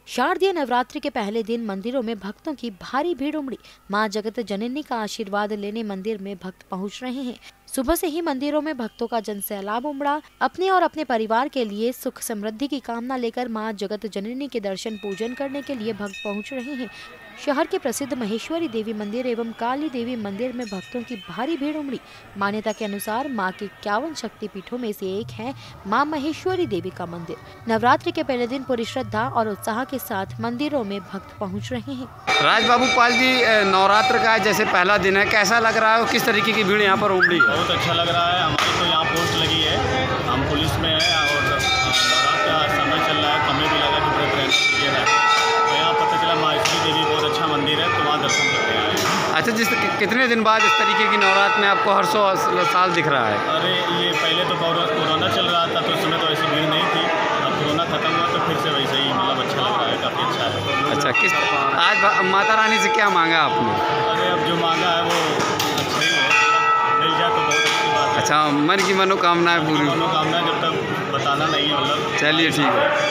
शारदीय नवरात्रि के पहले दिन मंदिरों में भक्तों की भारी भीड़ उमड़ी। मां जगत जननी का आशीर्वाद लेने मंदिर में भक्त पहुंच रहे हैं। सुबह से ही मंदिरों में भक्तों का जनसैलाब उमड़ा। अपने और अपने परिवार के लिए सुख समृद्धि की कामना लेकर मां जगत जननी के दर्शन पूजन करने के लिए भक्त पहुंच रहे हैं। शहर के प्रसिद्ध महेश्वरी देवी मंदिर एवं काली देवी मंदिर में भक्तों की भारी भीड़ उमड़ी। मान्यता के अनुसार मां के 51 शक्तिपीठों में से एक है मां महेश्वरी देवी का मंदिर। नवरात्रि के पहले दिन पूरी श्रद्धा और उत्साह के साथ मंदिरों में भक्त पहुंच रहे हैं। राजबाबू पाल जी, नवरात्र का जैसे पहला दिन है, कैसा लग रहा है और किस तरीके की भीड़ यहाँ पर उमड़ी है? बहुत अच्छा लग रहा है। हमारी तो यहाँ पोस्ट लगी है, हम पुलिस में हैं और नवरात्र का समय चल रहा है, हमें भी लगा कि प्रेफरेंस क्लियर है, तो यहाँ पता चला महेश्वरी देवी बहुत अच्छा मंदिर है, तो वहाँ दर्शन करके आए। अच्छा, कितने दिन बाद इस तरीके की नवरात्र में आपको हर साल दिख रहा है? अरे ये पहले तो कोरोना चल रहा था तो उस समय तो ऐसी भीड़ नहीं थी, अब कोरोना खत्म हुआ तो फिर से वैसे ही मतलब अच्छा लग रहा है, काफ़ी अच्छा है। अच्छा, आज माता रानी से क्या मांगा आपने? अरे अब जो मांगा है वो अच्छा ही है, मिल जाए तो बहुत अच्छी बात है। अच्छा, मन की मनोकामनाएं पूरी? मनोकामना जब तक बताना नहीं है, मतलब चलिए ठीक है।